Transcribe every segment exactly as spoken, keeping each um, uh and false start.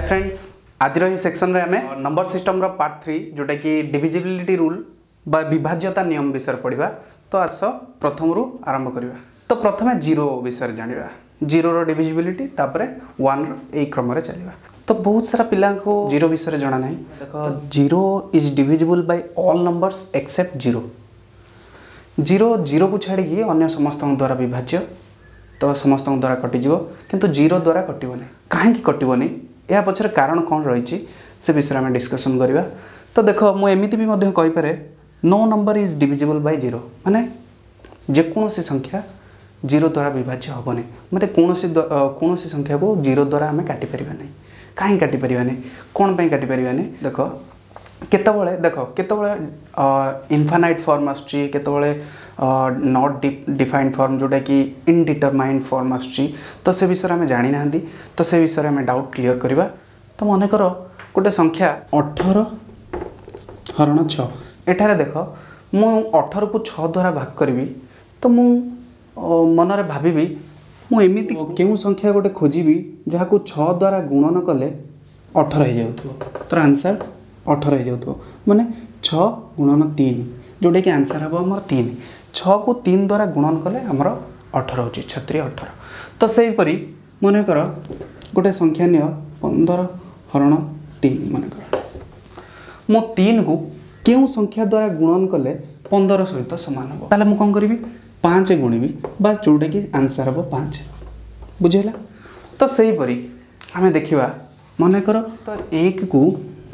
Hi friends, आज रही section रे हमें नंबर सिस्टम रो पार्ट थ्री जोटा कि डिविजिबिलिटी रूल बा विभाज्यता नियम विषय पढ़िबा। तो आस प्रथम रु आरंभ करिबा। तो प्रथमे जीरो विषय जानिबा, जीरो रो डिविजिबिलिटी तापरे वन रो ए क्रम रे चलिबा। तो बहुत सारा पिला को जीरो विषय जाना नहीं। देखो zero is divisible by all numbers except zero. Zero zero को छाड़ी कि अन्य समस्त द्वारा विभाज्य, तो समस्त द्वारा कटिଯିव, किंतु जीरो द्वारा कटिबनी। कहीं कटिबनी या पछर कारण कौन रही से विषय में डिस्कसन करवा। तो देख मुझे भी कहीपे no number is divisible by zero, माने जेकोसी संख्या जीरो द्वारा विभाज्य हेनी। मतलब कौन कौन संख्या को जीरो द्वारा आम काटिपर नहीं। कहीं काटिपर नहीं, कौन पर काटिपर नहीं। देख केतबले देख केतबले इनफाइनाइट फॉर्म आसुची, केतबले नॉट डिफाइंड फॉर्म जोटा कि इनडिटरमाइंड फॉर्म आसुची। तो से विषय में जानी ना, तो से विषय में डाउट क्लियर करवा। तो मन कर गोटे संख्या अठर हरण छ, एठारे देख मु अठर को छ द्वारा भाग करी। तो मु मनरे भावी मुझे क्यों संख्या गोटे खोजी जहाँ को छ द्वारा गुणन कले अठर हो जाऊ। तो आंसर अठर हो जाऊ, माने छ गुणन तीन जोटा कि आंसर हम आम तीन। छ को तीन द्वारा गुणन कले आमर अठर हो छत्री अठर। तो सेहीपरी मन कर गोटे संख्या नि पंदर हरण तीन। मन कर मो तीन को क्यों संख्या द्वारा गुणन कले पंदर सहित सामान हम, ताले मु कौन करी पाँच गुणिबी बा जोटा कि आंसर हम पाँच। बुझेगा? तो सेहीपरी आम देखा मन कर तो एक को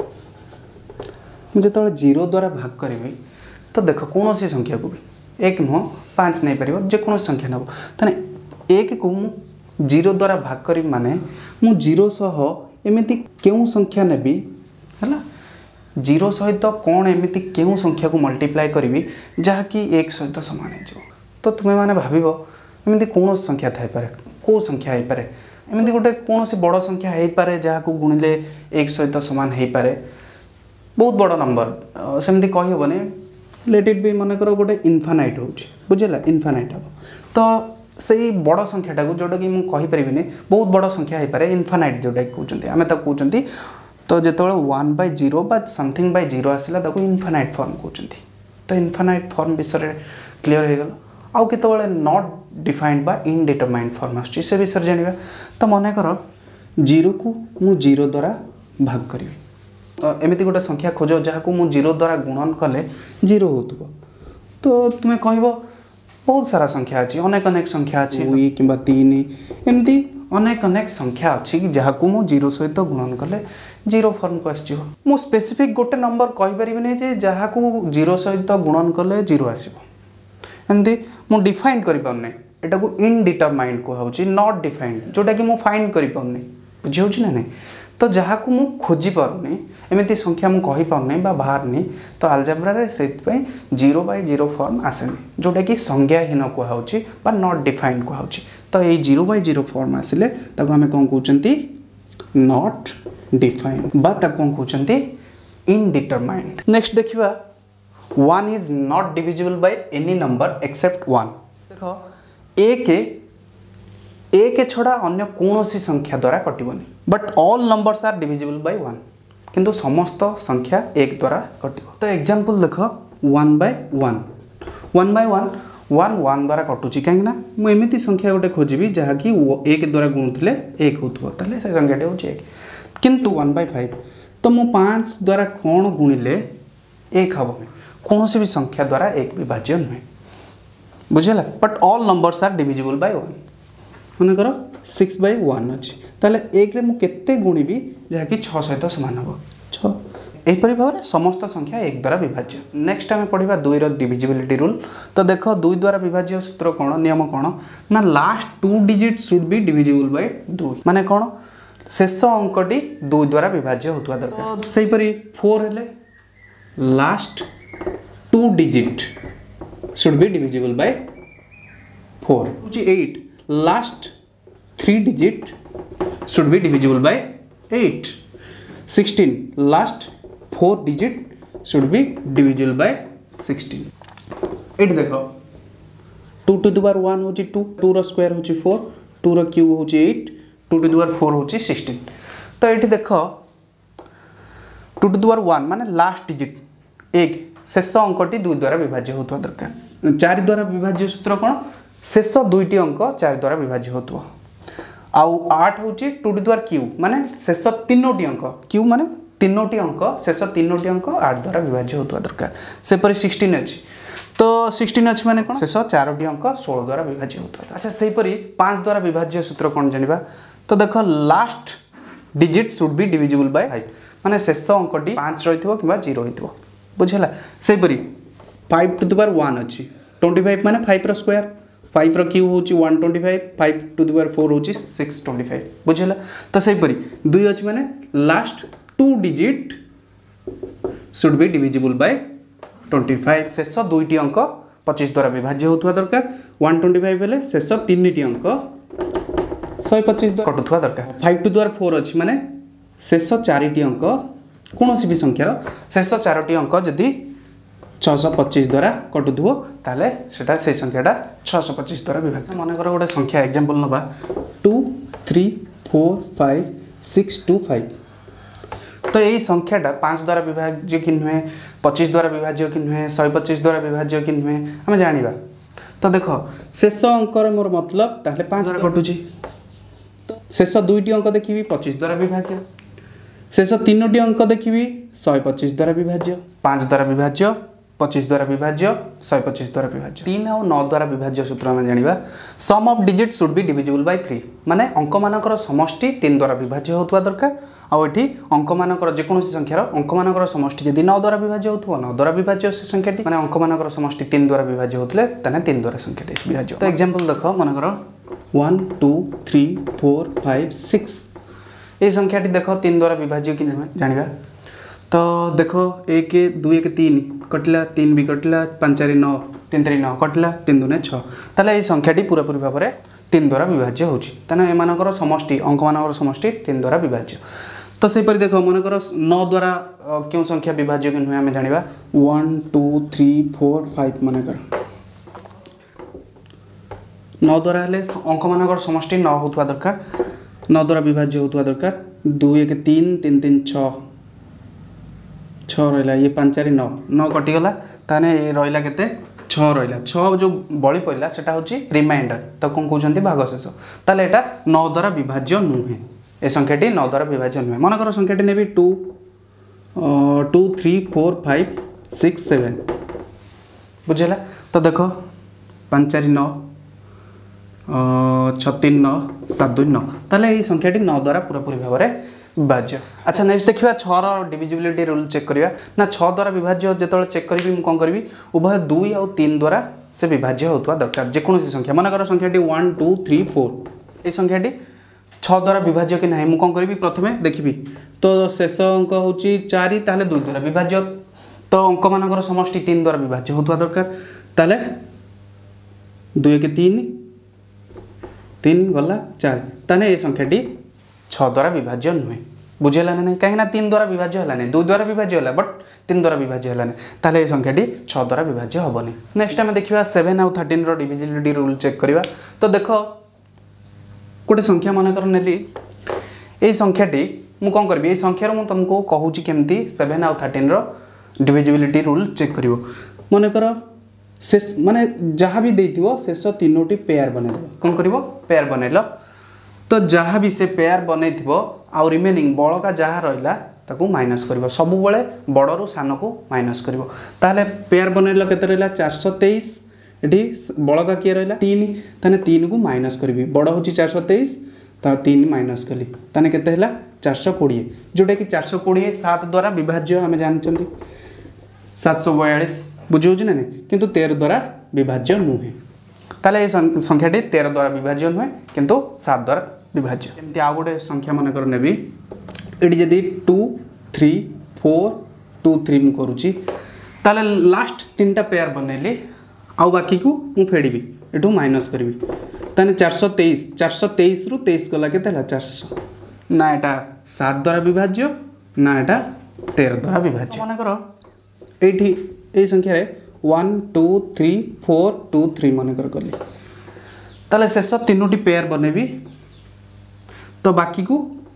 जो जीरो द्वारा भाग करी। तो देख कौन सी संख्या को भी एक नुह पाँच नहीं पार जेकोसी संख्या नब, तेने एक को मु जीरो द्वारा भाग करी माने मु जीरो सह एमती क्यों संख्या नेबी है जीरो सहित कौन एमती क्यों संख्या को मल्टीप्लाई करी जहाँकि एक सहित सामान हो। तो तुम्हें माने भाव एमती कौन संख्या थाई पारे, कौ संख्या हो पारे, एमती गोटे कौन सी बड़ संख्या हो पारे जहाँ को गुणिले एक सहित सामान हो पारे, बहुत बड़ नंबर सेमती कही हेनी। लेट इट भी मन कर गोटे इनफाइनाइट हो, बुझेगा इनफाइनाइट हम। तो से बड़ संख्याटा को जोटा कि मुझे कहीपरि बहुत बड़ संख्या हो पारे इनफाइनाइट जोटा कि कहते आम कहते। तो जो वन बाय जीरो बा समथिंग बाय जीरो आसला इनफाइनाइट फॉर्म कहते। तो इनफाइनाइट फॉर्म विषय क्लीयर हो गला। आउ केतबेले नॉट डिफाइंड बा इनडिटरमाइंड फॉर्म आसुची से विषय जानिबा। तो मन कर जीरो को मु जीरो द्वारा भाग करी। एमती गोटे संख्या खोज जहाँ को मु जीरो द्वारा गुणन कले जीरो हो। तो तुम्हें कह बहुत सारा संख्या अच्छी, अनेक अनेक संख्या अच्छी, दुई कि तीन एमती अनेक अनेक संख्या अच्छी जहाँ को मु जीरो सहित गुणन कले जीरो फॉर्म को आसो। मु स्पेसिफिक गोटे नंबर कहीपरि जहाँ को जीरो सहित गुणन कले जीरो आसो। एमती मु डिफाइन कर पारनी, एटा को इनडिटरमाइंड कहुची, नॉट डिफाइंड जोटा कि मु फाइंड कर पारनी। बुझी ना नहीं? तो जहाँ को मु खोजी पारनी एमती संख्या मु कहि पारनी बा बाहरनी। तो अलजेब्रा रे सेतपई जीरो बाय जीरो फॉर्म आसेनी जोटा कि संज्ञाहीन कहुची बा नॉट डिफाइंड कहुची। तो ये जीरो बाय जीरो फॉर्म आसिले ताको हमें कौन कहउचंती नॉट डिफाइंड बा ताको कौन कहउचंती इनडिटरमाइंड। नेक्स्ट देखिबा one is not divisible by any number except one. देखो एक एक छड़ा अन्य कौन सी संख्या द्वारा कटिबनी, but all numbers are divisible by one, किंतु समस्त संख्या एक द्वारा कटिब। तो एग्जांपल देख one by one, one by one one one द्वारा कटुची कहीं मुझे संख्या गोटे खोजी जहाँ कि एक द्वारा गुणुले एक हो, से संख्याटी हूँ एक। किंतु वन बाय फाइव तो मु पाँच द्वारा कौन गुणिले एक हम, कौन सी भी संख्या द्वारा एक विभाज्य नुहे। बुझेगा? But all numbers are divisible by one. मन कर सिक्स बाय वन अच्छी, ताले एक रे मु केते गुणिबी जहाँ कि छः सहित सामान हम छः। यहीपरि भाव में समस्त संख्या एक द्वारा विभाज्य। नेक्स्ट आम पढ़ा दुई डिविजिबिलिटी रूल। तो देख दुई द्वारा विभाज्य सूत्र कौन, नियम कौन ना last two digit should be divisible by दुई। माने कौन शेष अंकटी दुई द्वारा विभाज्य होता दरकार। तो सेहीपरि फोर हेले last two digit should be divisible by four. Eight last three digit should be divisible by eight. Sixteen last four digit should be divisible by sixteen. Eight देख two to the power one हूँ two, two रो square हूँ four, two रो cube हूँ eight, two to the power four हूँ sixteen. तो ये देख two to the power one माने लास्ट डिजिट एक शेष अंकटी दुई द्वारा विभाज्य होता दरकार चार द्वारा विभाज्य सूत्र कौन शेष दुईटी अंक चार द्वारा विभाज्य होता आउ आठ हूँ two to the power cube माने शेष तीनोटी अंक क्यू माने तीनोटी अंक शेष तीनोटी अंक आठ द्वारा विभाज्य होता दरकार सेपरी सिक्सटीन अच्छी तो सिक्सटीन अच्छी माने कौन शेष चारोटी अंक षोल द्वारा विभाज्य होता अच्छा सेपरी पाँच द्वारा विभाज्य सूत्र कौन जानिबा तो देख last digit should be divisible by five माने शेष अंकटी पाँच रही कि जीरो हो बुझेगा सेपरी five to the power one अच्छी ट्वेंटी फाइव माने फाइव रो स्क्वायर फाइव रो क्यू हूँ one twenty five five to the power four हूँ सिक्स ट्वेंटी फाइव बुझेगा तो सेपरी दुई अच्छी माने last two digit should be divisible by twenty five शेष दुईटी अंक पच्चीस द्वारा विभाज्य होता दरकार वन ट्वेंटी फाइव हेल्ले शेष तीन टी अंक शहे पच्चीस द्वारा कटुवा दरकार फाइव टू द्वारा फोर अच्छी माने शेष चारिटी अंक कौन भी संख्यार शेष चारोटी अंक जदि छःश पच्चीस द्वारा कटुव ताले सेटा से संख्याटा छःश पच्चीस द्वारा विभाज्य मनकर गोटे संख्या एग्जांपल नवा two three four five six two five तो यही संख्याटा पाँच द्वारा विभाज्य कि नुहे पच्चीस द्वारा विभाज्य कि नुहे शहे पच्चीस द्वारा विभाज्य कि नुहे आम जाना तो देख शेष अंकर मोर मतलब ताहले पाँच द्वारा कटुची शेष दुईटी अंक देखी पच्चीस द्वारा विभाज्य शेष तीनोटी अंक देखी शहे पच्चीस द्वारा विभाज्य पाँच द्वारा विभाज्य पच्चीस द्वारा विभाज्य शहे पच्चीस द्वारा विभाज्य तीन और नौ द्वारा विभाज्य सूत्र आम जाना sum of digit should be divisible by three माने अंक मानकर समष्टि तीन द्वारा विभाज्य होता दरकार आउ एठी अंक मानकर जेकोसी संख्यार अंक मानकर समष्टि जदि नौ द्वारा विभाज्य होता नौ द्वारा विभाज्य से संख्याटी माने अंक मानकर समष्टि तीन द्वारा विभाज्य होते ताने तीन द्वारा संख्याटी विभाज्य तो एग्जांपल देख मानकर one two three four five six ये संख्याटी देख तीन द्वारा विभाज्य कि जाना तो देख एक दुई एक तीन कटिला तीन भी कटिला पाँच चार नौ तीन तीन नौ कटिला तीन दुने छः ताले ये संख्याटी पूरा पूरी भाव में तीन द्वारा विभाज्य होने एमानकर समष्टि अंक मानकर समष्टि तीन द्वारा विभाज्य तो सेपरी देख मनकर नौ द्वारा क्यों संख्या विभाज्य कि नुहे आम जाना one two three four five मनकर नौ द्वारा हेल्ले अंक मानकर समष्टि नौ होता दरकार नौ द्वारा विभाज्य होता दरकार दुई एक तीन तीन तीन छः छः रहा ये पाँच चार नौ नौ कटिगला ताने ये रहा के छः रहा छः जो बड़ी पड़ा से हूँ रिमाइंडर तो कौन कहते भागशेष ताले एटा नौ द्वारा विभाज्य नुहे ए संख्याटी नौ द्वारा विभाज्य नुहे मनकर संख्याटी नेबी two two three four five six seven बुझेगा तो देख पाँच चार नौ छतीन नौ सात दुई नौ ताले ये संख्याटी नौ द्वारा पूरा पूरी भाव में विभाज्य अच्छा नेक्स्ट देखिए छर डिविजिबिलिटी रूल चेक करिया ना छः द्वारा विभाज्य जो चेक करी मुझे कौन करी उभय दुई आउ तीन द्वारा से विभाज्य होता दरकार जेकोसी संख्या मनकर संख्याटी वन टू थ्री फोर ये संख्याटी छः द्वारा विभाज्य कि ना मुझे कौन करी प्रथमे देखी तो शेष अंक हूँ चार ताले दुई द्वारा विभाज्य तो अंक मानकर समष्टि तीन द्वारा विभाज्य होता दरकार ताले दुई एक तीन तीन गला चार ताने ये संख्याटी छः द्वारा विभाज्य नुहे बुझेगा ना कहीं तीन द्वारा विभाज्य है दुई द्वारा विभाज्य है बट तीन द्वारा विभाज्य है ताले ये संख्याटी छः द्वारा विभाज्य हेनी नेक्स्ट आम देखा सेवेन आउ थर्टीन डिविजिबिलिटी रूल चेक करवा तो देख गोटे संख्या मनकर नेली ये संख्याटी मुझे कौन करी संख्यार मुझे तुमको कहूँ केमती सेवेन आउ थर्टीन डिविजिबिलिटी रूल चेक कर मनकर शेष माने जहाँ भी देथिबो शेष तीनोटी पेयर बनैदेव कौन कर पेयर बनैल तो जहाँ भी से पेयर बनई आउ रिमेनिंग बड़का जहाँ रहा ताकू माइनस कर सब बड़े बड़ू सान को माइनस कर ताहले पेयर बनैल के रहा चारश तेईस ये बड़का किए रहा तीन ताने तीन को माइनस करी बड़ हूँ चारश तेईस ता तीन माइनस कली ताने केते हला चारश कोड़े जोटा कि चारश कोड़े सात द्वारा विभाज्य आम जानते सात सौ बयालीस बुझे ना नहीं किंतु तेरह द्वारा विभाज्य नुहे ताले ये संख्याटी तेरह द्वारा विभाज्य नुहे किंतु सात द्वारा विभाज्य एमती आउ गोटे संख्या मनकर नेबी ये जदि two three four two three मु करुच्ची ताले लास्ट तीन टा पेयर बनैली आउ बाकी को मु फेड़ी एठू माइनस करी ताने चारश तेईस चारश तेईस रु तेईस गला के चारश ना एटा सात द्वारा विभाज्य ना एटा तेरह द्वारा विभाज्य मनकर ये यही संख्या one two three four two three मनकर कली ताले शेष तीनोटी पेयर बनेबी तो बाकी को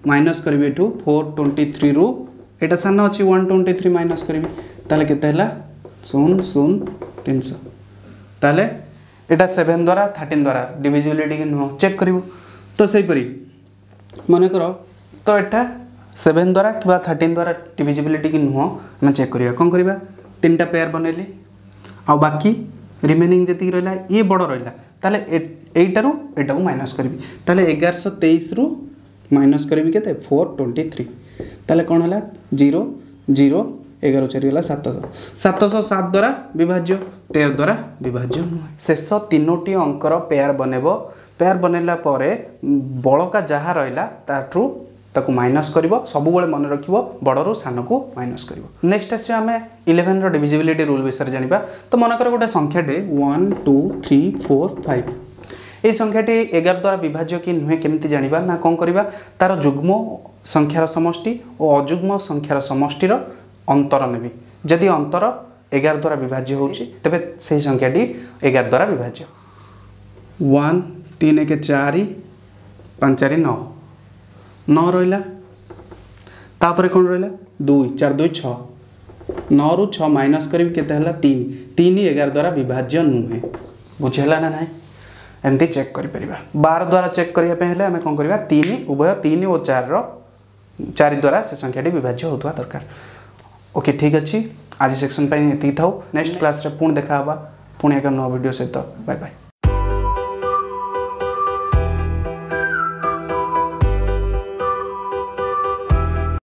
माइनस करी एठू फोर ट्वेंटी थ्री रु एटा सान अच्छी वन ट्वेंटी थ्री माइनस करी ताले केते हला शून्य शून्य तीन सौ ताले एटा सेवन द्वारा थर्टीन द्वारा डिविजिबिलिटी कि नुह चेक करू तो सही परी मन कर तो एटा सेवन द्वारा कि थर्टीन द्वारा डिविजिबिलिटी कि नुह आम चेक करिया कौन करवा तीन टा पेयर बनैली आ बाकी रिमेनिंग जी रहा ये बड़ रहा ताले एटारू एटा को माइनस करी ताले एगार सौ तेईस रु माइनस करी के फोर ट्वेंटी थ्री ताले कौन है जीरो जीरो एगार चार गला सातश सातश सात द्वारा विभाज्य तेरह द्वारा विभाज्य नुहे शेष तीनोटी अंकर पेयर बनैब पेयर बनैला परे बड़का जहाँ रहा ताठू ताकू माइनस करिवो सब बेले मन रखिवो बड़रू सान को माइनस करिवो नेक्स्ट आसे आमे इलेवन रो डिविजिबिलिटी रूल विषय जानिबा तो मनकर गोटे संख्याटे one two three four five ये संख्याटी एगार द्वारा विभाज्य कि नुहे केमती जानिबा ना कौन करिबा तार जुग्म संख्यार समष्टि और अजुग्म संख्यार समष्टिर अंतर नेबी जदि अंतर एगार द्वारा विभाज्य होउची तबे से संख्याटी एगार द्वारा विभाज्य वन तीन एक चार पाँच चार नौ नौ रहा तापर कौन रहा दुई चार दुई छः नौ रु छः माइनस करी केते तीन तीन एगार द्वारा विभाज्य नुहे बुझेला ना ना एमती चेक कर बार द्वारा चेक करने आम कौन करवा तीन उभय तीन और चार चार द्वारा से संख्याटी विभाज्य होता दरकार ओके ठीक अच्छे आज सेक्शन ये था नेक्स्ट क्लास रे पुणी देखा पुणी एक नवा वीडियो सहित बाय बाय।